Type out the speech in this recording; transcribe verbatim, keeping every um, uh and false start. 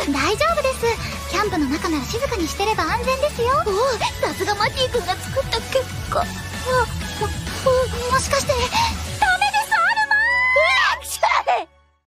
大丈夫です。キャンプの中なら静かにしてれば安全ですよ。おお、さすがマティ君が作った結果。あ、も、もしかして